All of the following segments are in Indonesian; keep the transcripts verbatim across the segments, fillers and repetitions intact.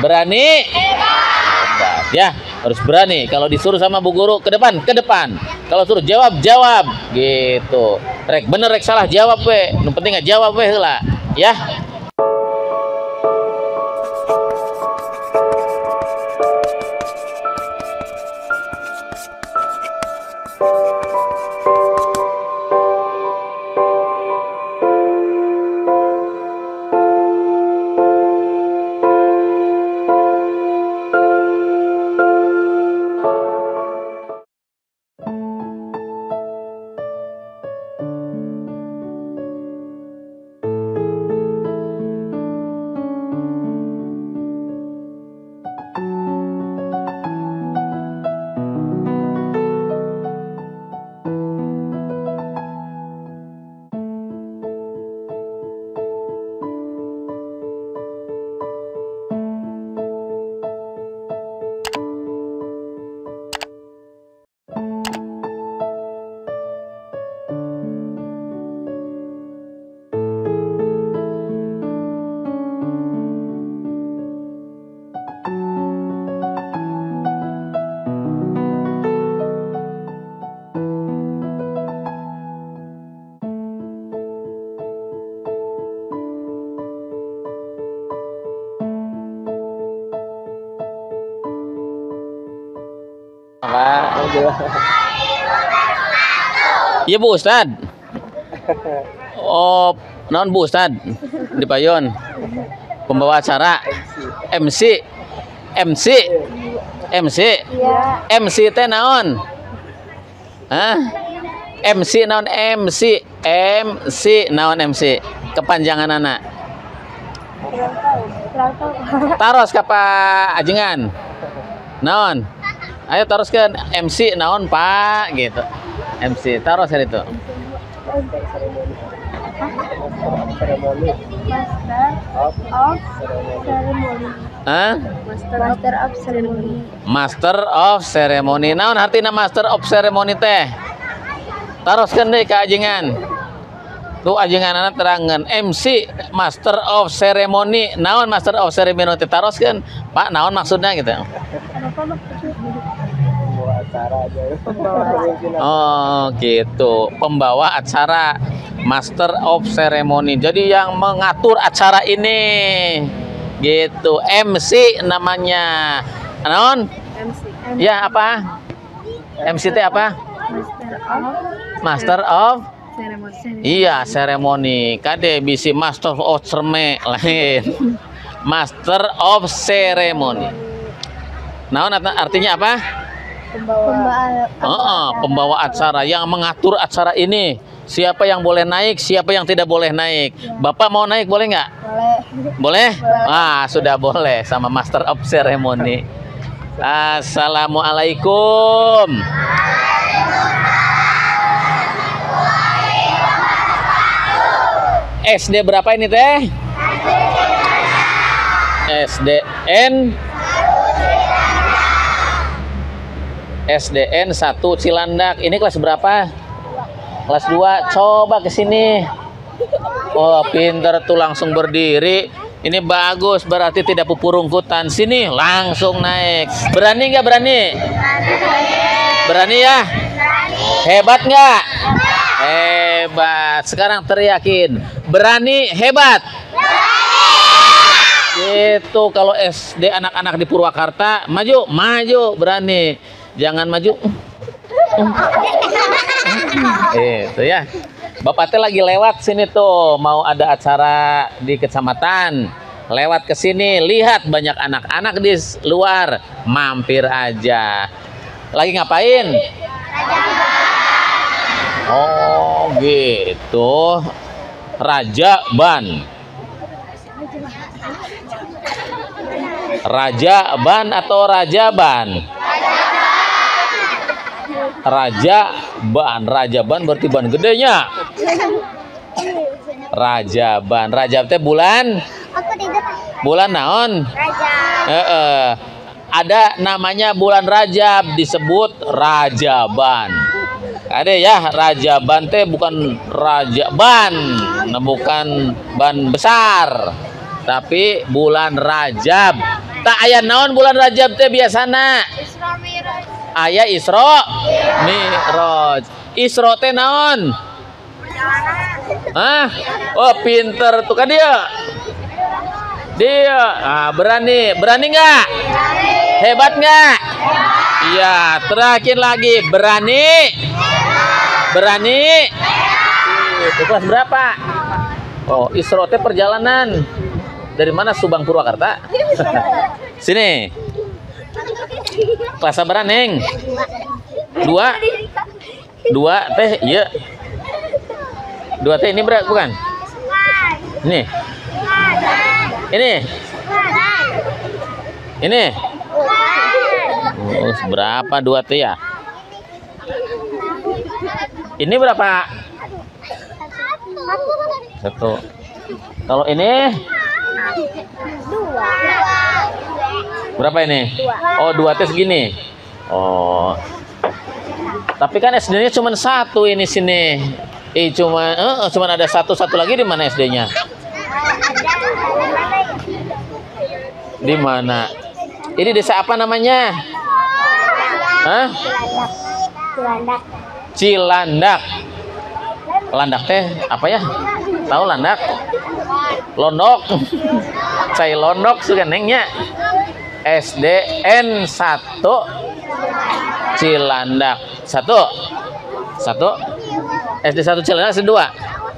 Berani? Hebat. Ya, harus berani. Kalau disuruh sama bu guru ke depan, ke depan. Kalau suruh jawab, jawab. Gitu. Rek bener rek salah jawab we. Nu penting nggak jawab we heula. Ya. Iya Bu Ustad. Oh, naon Bu Ustad? Di Payon. Pembawa acara M C. M C. M C. M C teh naon? Hah? M C naon M C? M C naon M C? Kepanjangan anak. Taros kapa ajengan. Naon? Ayo teruskan M C naon Pak gitu. M C taruh hari itu. Seremoni. Hah? Master of Ceremony. Master of Ceremony. Naon artina Master of Ceremony teh? Teruskan deh ke ajengan. Tuh ajengan anak terangan M C Master of Ceremony. Naon Master of Ceremony teh teruskan Pak naon maksudnya gitu. Oh gitu, pembawa acara Master of Ceremony. Jadi yang mengatur acara ini, gitu. M C namanya. Naon? M C. Ya apa? M C T apa? Master of Master of Ceremony. Iya, seremoni. Kade bisi Master of Ceremony lain. Master of Ceremony. Naon artinya apa? Pembawa. Oh, oh, pembawa acara yang mengatur acara ini. Siapa yang boleh naik, siapa yang tidak boleh naik. Bapak mau naik boleh nggak? Boleh. Boleh? Ah, sudah boleh sama Master of Ceremony. Assalamualaikum. S D berapa ini teh? S D N S D N satu Cilandak. Ini kelas berapa? Kelas dua. Coba ke sini. Oh, pinter tuh langsung berdiri. Ini bagus, berarti tidak pupurungkutan. Sini langsung naik. Berani nggak berani? Berani ya? Hebat nggak? Hebat. Sekarang teriakin. Berani hebat. Itu kalau S D anak-anak di Purwakarta maju, maju berani. Jangan maju. Itu ya. Bapak teh lagi lewat sini tuh, mau ada acara di kecamatan. Lewat ke sini, lihat banyak anak-anak di luar, mampir aja. Lagi ngapain? Oh, gitu. Raja Ban. Raja Ban atau Raja Ban? Raja Ban, Raja Ban berarti ban gedenya. Raja Ban, Raja teh bulan? Bulan naon? Raja. E -e. Ada namanya bulan Rajab disebut Rajaban. Ada ya, Rajaban teh bukan Raja Ban, nah, bukan ban besar, tapi bulan Rajab. Tak aya naon bulan Rajab teh biasana? Aya Isra Mi'raj. Isra teh naon? Hah? Oh, pinter tuh kan dia. Dia, ah, berani, berani nggak? Hebat nggak? Iya, terakhir lagi, berani, berani. Itu kelas berapa? Oh, Isra teh perjalanan. Dari mana? Subang Purwakarta. Sini. Kelas berapa, Neng? Dua. Dua teh, iya. Dua teh ini berat bukan? Ini. Ini. Ini. Oh, berapa dua teh ya? Ini berapa? Satu. Kalau ini? Berapa ini? Oh, dua teh segini. Oh. Tapi kan S D-nya cuma satu ini sini. Eh cuma eh cuma ada satu-satu lagi. Di mana S D-nya? Di mana? Ini desa apa namanya? Hah? Cilandak. Cilandak. Landak teh apa ya? Tahu landak? Londok. Saya londok suka nengnya. S D N satu Cilandak. Satu. Satu. S D satu Cilandak, S D dua.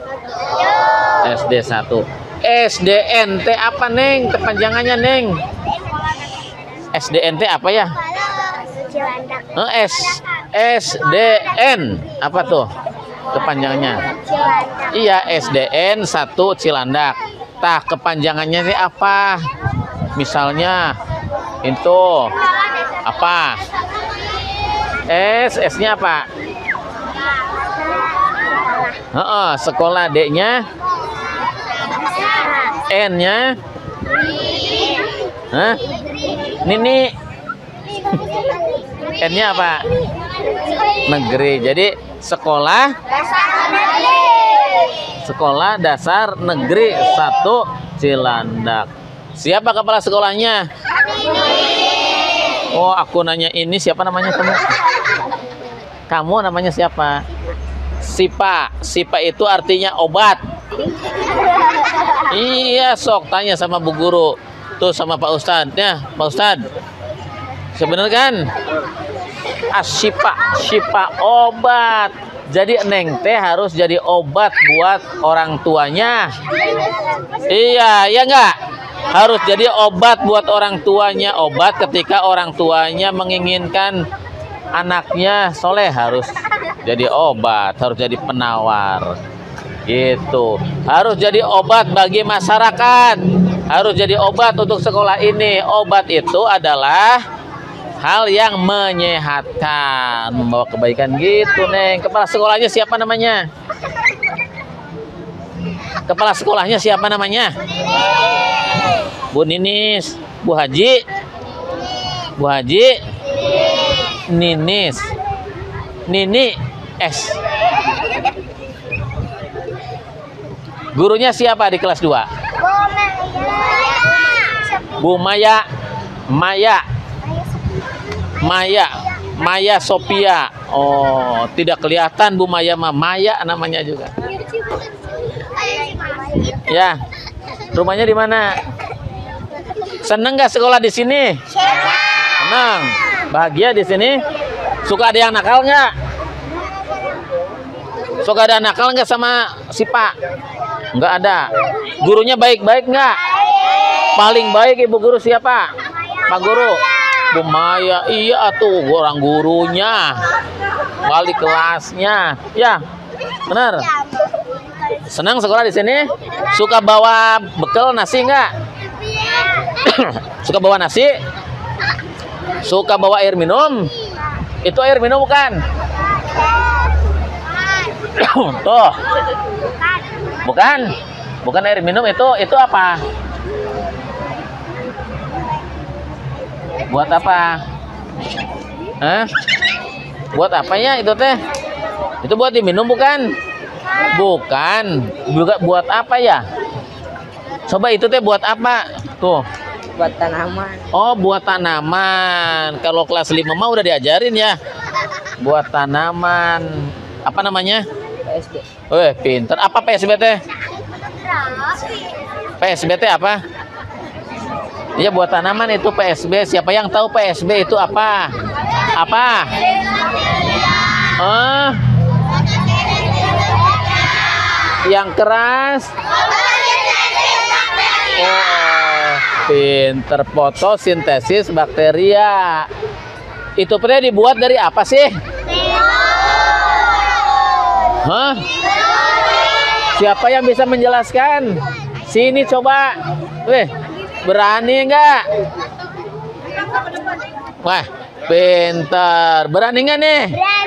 S D satu. S D N T apa, Neng? Kepanjangannya, Neng. S D N T apa ya? Cilandak. Oh, S S D N apa tuh? Kepanjangannya. Cilandak. Iya, S D N satu Cilandak. Tah, kepanjangannya ini apa? Misalnya itu apa? S, S-nya apa? Heeh, sekolah. D-nya? N-nya? Hah? Nini. N-nya apa? Negeri. Jadi sekolah Sekolah Dasar Negeri satu Cilandak. Siapa kepala sekolahnya? Oh, aku nanya ini siapa namanya kamu? Kamu namanya siapa? Sipa. Sipa itu artinya obat. Iya, sok tanya sama Bu Guru. Tuh sama Pak Ustadz. Ya, Pak Ustadz. Sebenarnya kan Asyipa, Syifa obat. Jadi Neng teh harus jadi obat buat orang tuanya. Iya, ya enggak? Harus jadi obat buat orang tuanya. Obat ketika orang tuanya menginginkan anaknya soleh, harus jadi obat, harus jadi penawar. Gitu. Harus jadi obat bagi masyarakat. Harus jadi obat untuk sekolah ini. Obat itu adalah hal yang menyehatkan, membawa kebaikan gitu, Neng. Kepala sekolahnya siapa namanya? Kepala sekolahnya siapa namanya? Bu Ninis, Bu Haji, Bu Haji, Ninis, Nini, S. Gurunya siapa di kelas dua? Bu Maya, Maya. Maya, Maya Sophia. Oh, tidak kelihatan Bu Maya mah. Maya namanya juga. Ya, rumahnya di mana? Seneng nggak sekolah di sini? Senang. Bahagia di sini? Suka ada yang nakal nggak? Suka ada nakal nggak sama si Pak? Nggak ada. Gurunya baik-baik nggak? Paling baik Ibu Guru siapa? Pak Guru. Bu Maya, iya tuh orang gurunya, balik kelasnya, ya, benar. Senang sekolah di sini? Suka bawa bekal nasi nggak? Suka bawa nasi? Suka bawa air minum? Itu air minum bukan? Tuh, bukan? Bukan air minum itu, itu apa? Buat apa? Hah? Buat apa ya itu teh? Itu buat diminum bukan? Bukan. Juga buat apa ya? Coba itu teh buat apa? Tuh. buat tanaman. Oh, buat tanaman. Kalau kelas lima mah udah diajarin ya. Buat tanaman. Apa namanya? P S B. Weh, pinter. Apa P S B teh? P S B teh apa? Iya, buat tanaman itu P S B. Siapa yang tahu P S B itu apa? Apa? Oh. Yang keras. Oh, pinter. Fotosintesis bakteria. Itu teh dibuat dari apa sih? Hah? Siapa yang bisa menjelaskan? Sini coba. Weh, berani nggak? Wah, pintar. Berani nggak nih?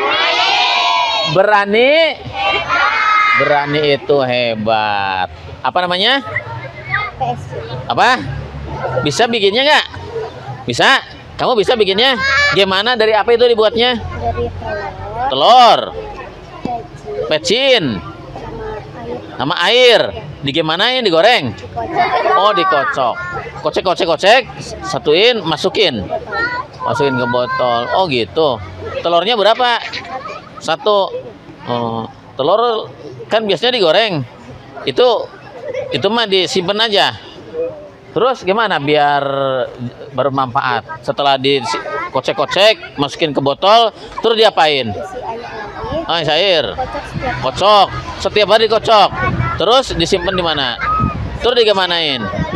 Berani. Berani itu hebat. Apa namanya? P S B. Apa? Bisa bikinnya nggak? Bisa? Kamu bisa bikinnya? Gimana? Dari apa itu dibuatnya? Dari telur, Telur, peci, pecin, sama air. sama air. Digimanain? Digoreng? Dikocok. Oh, dikocok. Kocek, kocek, kocek. Satuin, masukin. Masukin ke botol. Oh, gitu. Telurnya berapa? Satu. Oh, telur kan biasanya digoreng. Itu itu mah disimpan aja. Terus gimana biar bermanfaat? Setelah dikocek-kocek, masukin ke botol, terus diapain? Isi air lagi. Oh, isi air. Kocok setiap Kocok. Setiap hari dikocok. Terus disimpan di mana? Terus digimanain?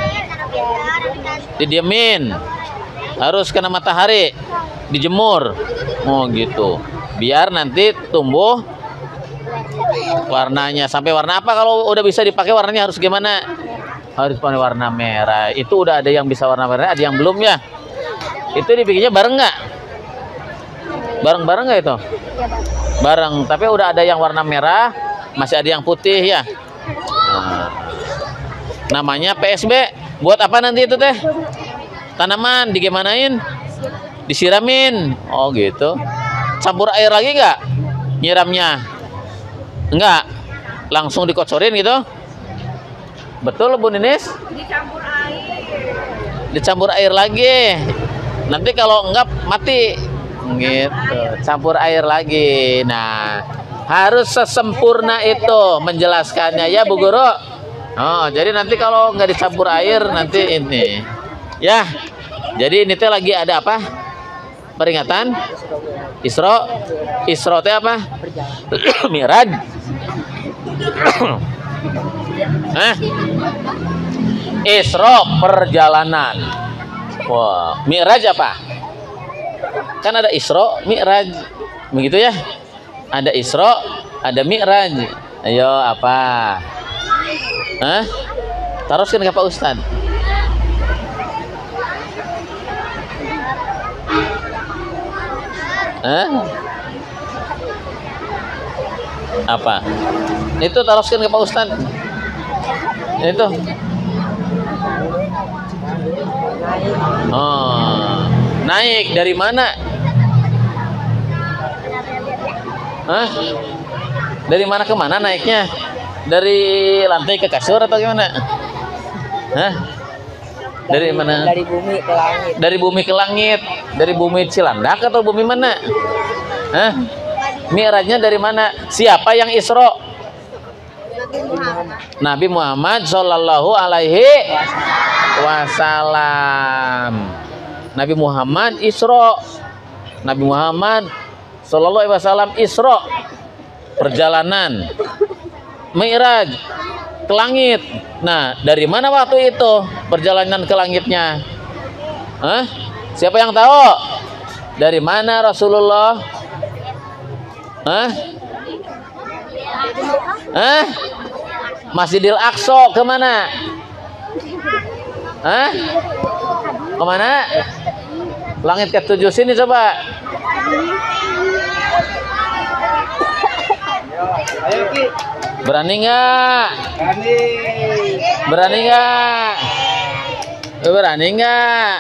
Didiemin. Harus kena matahari. Dijemur. Oh, gitu. Biar nanti tumbuh warnanya. Sampai warna apa kalau udah bisa dipakai warnanya harus gimana? Harus pakai warna merah. Itu udah ada yang bisa warna merah, ada yang belum ya. Itu dibikinnya bareng nggak? Bareng-bareng nggak itu? Bareng. Tapi udah ada yang warna merah, masih ada yang putih ya. Nah, namanya P S B. Buat apa nanti itu teh? Tanaman digimanain? Disiramin. Oh, gitu. Campur air lagi nggak? Nyiramnya? Enggak. Langsung dikocorin gitu? Betul, Bu Ninis? Dicampur air. Dicampur air lagi. Nanti kalau enggak mati. Gitu. Campur air lagi. Nah, harus sesempurna itu menjelaskannya ya, Bu Guru. Oh, jadi nanti kalau nggak dicampur air nanti ini. Ya. Jadi ini teh lagi ada apa? Peringatan Isra. Isra teh apa? Mi'raj. Eh? Isra perjalanan. Wah, Mi'raj apa? Kan ada Isra, Mi'raj. Begitu ya? Ada Isra, ada Mi'raj. Ayo apa? Hah? Teruskan ke Pak Ustad. Hah? Apa? Itu teruskan ke Pak Ustad. Itu. Oh, naik dari mana? Hah? Dari mana ke mana naiknya? Dari lantai ke kasur atau gimana? Hah? Dari mana? Dari bumi ke langit. Dari bumi ke langit. Dari bumi Cilandak atau bumi mana? Hah? Mi'rajnya dari mana? Siapa yang Isra? Nabi Muhammad Shallallahu Alaihi Wasallam. Nabi Muhammad Isra. Nabi Muhammad Shallallahu Alaihi Wasallam Isra. Perjalanan. Mi'raj ke langit. Nah, dari mana waktu itu perjalanan ke langitnya? Hah? Siapa yang tahu? Dari mana Rasulullah? Hah? Hah? Masjidil Aqsa kemana? Hah? Kemana? Langit ketujuh sini coba. Ayo Ki. Berani nggak? Berani. Berani nggak? Berani nggak?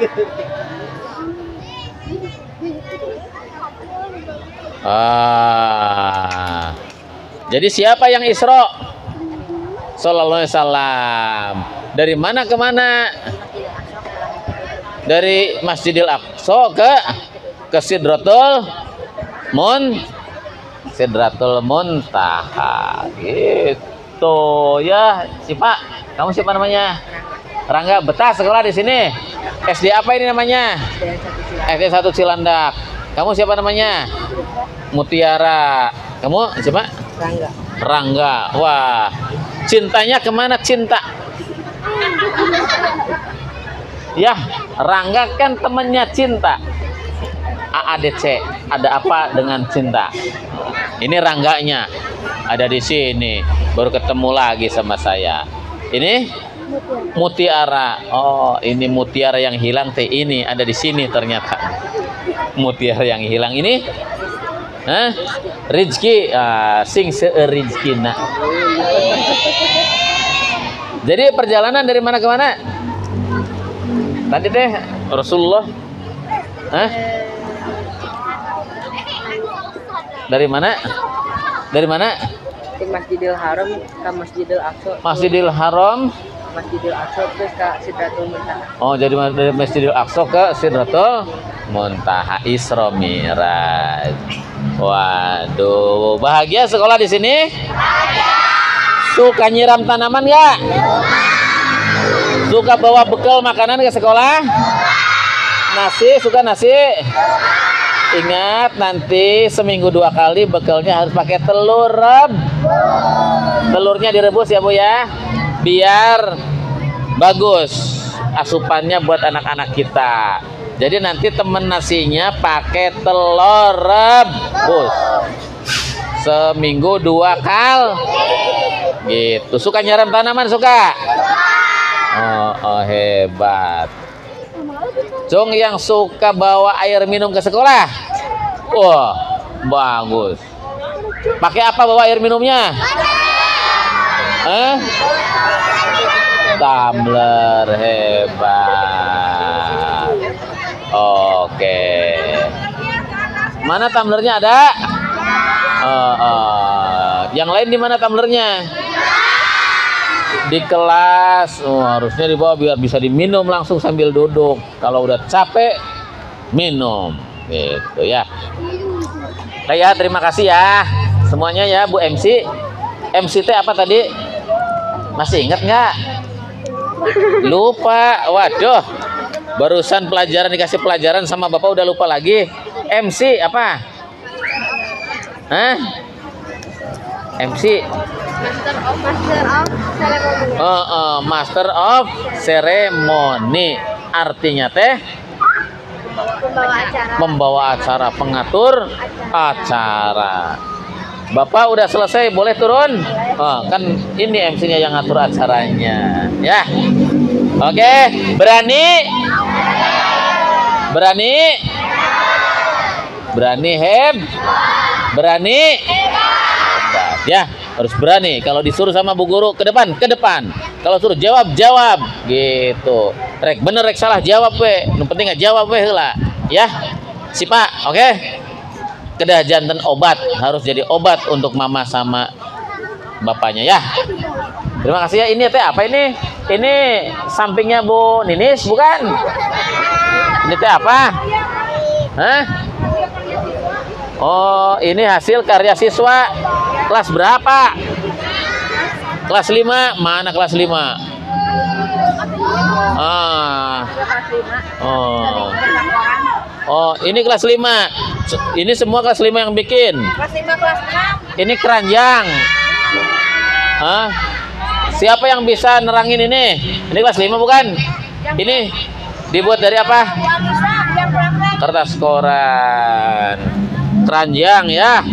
Ah. Jadi siapa yang Isra? Sallallahu alaihi wasallam. Dari mana ke mana? dari Masjidil Aqsa ke ke Sidratul Mun Sidratul Muntaha gitu ya. Si Pak, kamu siapa namanya? Rangga. Betah sekolah di sini. S D apa ini namanya? S D satu Cilandak. Kamu siapa namanya? Mutiara. Kamu siapa? Rangga. Rangga. Wah, cintanya kemana cinta? Ya, Rangga kan temennya cinta. A A D C, ada apa dengan cinta? Ini Rangganya ada di sini, baru ketemu lagi sama saya. Ini Mutiara. Oh, ini Mutiara yang hilang teh, ini ada di sini ternyata. Mutiara yang hilang ini, hah? Rizki, ah, sing seurizkina. Jadi perjalanan dari mana ke mana? Tadi teh Rasulullah, hah? Dari mana? Dari mana? Di Masjidil Haram ke Masjidil Aqsa. Masjidil Haram. Masjidil Aqsa terus ke Sidratul Muntaha. Oh, jadi dari Masjidil Aqsa ke Sidratul Muntaha, Isra Mi'raj. Waduh, bahagia sekolah di sini? Suka nyiram tanaman nggak? Suka bawa bekal makanan ke sekolah? Nasi, suka nasi? Ingat, nanti seminggu dua kali bekalnya harus pakai telur reb. Telurnya direbus ya Bu ya, biar bagus asupannya buat anak-anak kita. Jadi nanti temen nasinya pakai telur rebus seminggu dua kali gitu. Suka nyiram tanaman? Suka? Oh, oh hebat. Cung yang suka bawa air minum ke sekolah? Wah, bagus. Pakai apa bawa air minumnya? Eh? Tumbler, hebat. Oke. Mana tumblernya ada? Uh, uh. Yang lain di mana tumblernya? Di kelas. Oh, harusnya dibawa biar bisa diminum langsung sambil duduk. Kalau udah capek minum gitu ya. Nah, ya, terima kasih ya semuanya ya Bu M C. M C T apa tadi? Masih ingat nggak? Lupa. Waduh, barusan pelajaran dikasih pelajaran sama Bapak udah lupa lagi. M C apa? Hah? M C Master of Master of Ceremony. Uh, uh, Master of Ceremony. Artinya teh Pembawa acara. membawa acara, pengatur acara. Bapak udah selesai, boleh turun? Oh, kan ini M C-nya yang ngatur acaranya, ya. Oke, berani? Berani? Berani heb? Berani? Hebat, ya. Harus berani. Kalau disuruh sama Bu Guru ke depan, ke depan. Kalau suruh jawab, jawab. Gitu. Rek bener, rek salah, jawab we. Yang penting nggak jawab we heula. Ya. Si Pak, oke. Kedah jantan obat, harus jadi obat untuk mama sama bapaknya ya. Terima kasih ya. Ini teh apa ini? Ini sampingnya Bu Ninis bukan? Ini teh apa? Hah? Oh, ini hasil karya siswa kelas berapa? Kelas lima. Mana kelas lima? Ah. Oh. Oh, ini kelas lima. Ini semua kelas lima yang bikin. Kelas lima, kelas enam. Ini keranjang. Hah? Siapa yang bisa nerangin ini? Ini kelas lima bukan? Ini dibuat dari apa? Yang bisa, yang praktek. Kertas koran. Keranjang ya.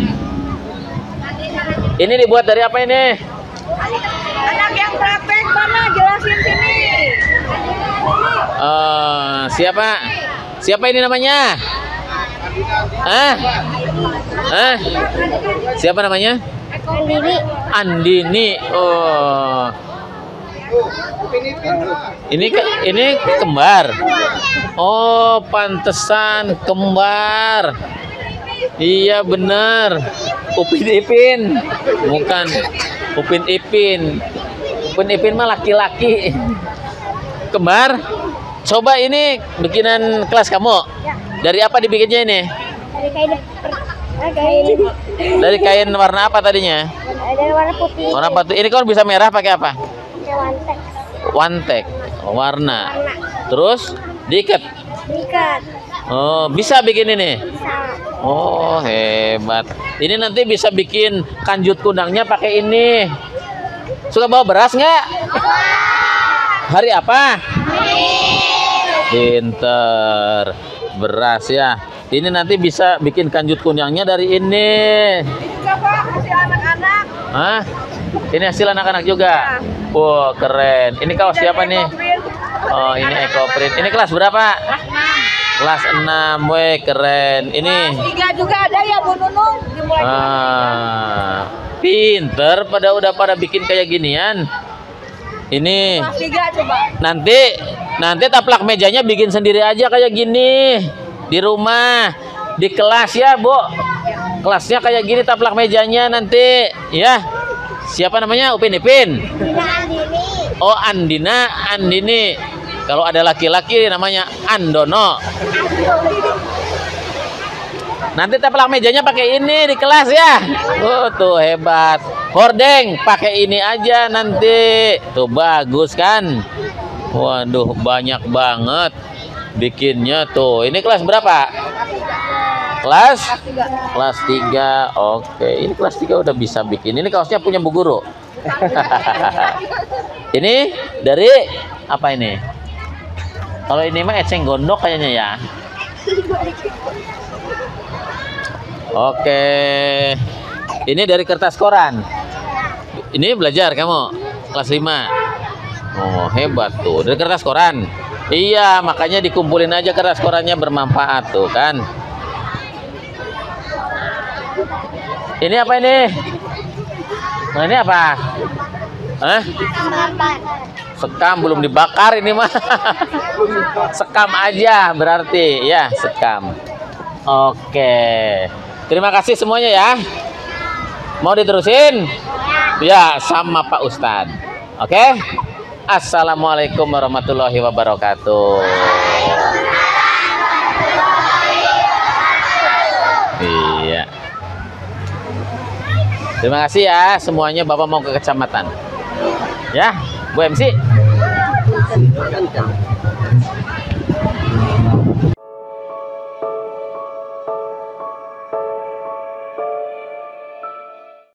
Ini dibuat dari apa ini? Anak yang praktek mana? Jelasin sini. Eh, siapa? Siapa ini namanya? Ah? Ah? Siapa namanya? Andini. Andini. Oh. Ini ke- ini kembar. Oh, pantesan kembar. Iya bener. Upin Ipin. Bukan Upin Ipin. Upin Ipin mah laki-laki. Kembar. Coba ini bikinan kelas kamu. Ya. Dari apa dibikinnya ini? Dari kain per- kain Dari kain warna apa tadinya? dari warna putih. Warna apa tuh? Ini kan bisa merah pakai apa? Kayak wantek. Wantek. Warna. Warna. Terus diikat. Diikat. Oh, bisa bikin ini. Bisa. Oh, hebat. Ini nanti bisa bikin kanjut kundangnya pakai ini. Suka bawa beras nggak? Hari apa? Pinter. Beras ya. Ini nanti bisa bikin kanjut kundangnya dari ini. Juga Pak, kasih anak-anak. Hah? Ini hasil anak-anak juga. Wow, keren. Ini kaos siapa nih? Oh, ini Ecoprint. Ini kelas berapa? Kelas enam. Weh, keren. Ini Tiga juga ada ya Bu Nunung. Dimulai ah, pinter pada udah pada bikin kayak ginian. Ini kelas tiga coba. nanti nanti taplak mejanya bikin sendiri aja kayak gini di rumah, di kelas ya, Bu. Kelasnya kayak gini taplak mejanya nanti, ya. Siapa namanya? Upin Ipin. Dina Andini. Oh, Andina, Andini. Kalau ada laki-laki namanya Andono. Nanti taplak mejanya pakai ini di kelas ya. Oh, tuh hebat. Hordeng pakai ini aja nanti. Tuh bagus kan? Waduh, banyak banget bikinnya tuh. Ini kelas berapa? Kelas kelas tiga. Oke, ini kelas tiga udah bisa bikin. Ini kaosnya punya Bu Guru. Ini dari apa ini? Kalau ini mah eceng gondok kayaknya ya. Oke. Ini dari kertas koran. Ini belajar kamu kelas lima. Oh, hebat tuh. Dari kertas koran. Iya, makanya dikumpulin aja kertas korannya, bermanfaat tuh kan. Ini apa ini? Nah, ini apa? Hah? Sekam belum dibakar ini mah. Sekam aja berarti ya, sekam. Oke. Terima kasih semuanya ya. Mau diterusin? Ya, sama Pak Ustadz. Oke? Assalamualaikum warahmatullahi wabarakatuh. Iya. Terima kasih ya semuanya. Bapak mau ke kecamatan. Ya, Bu M C.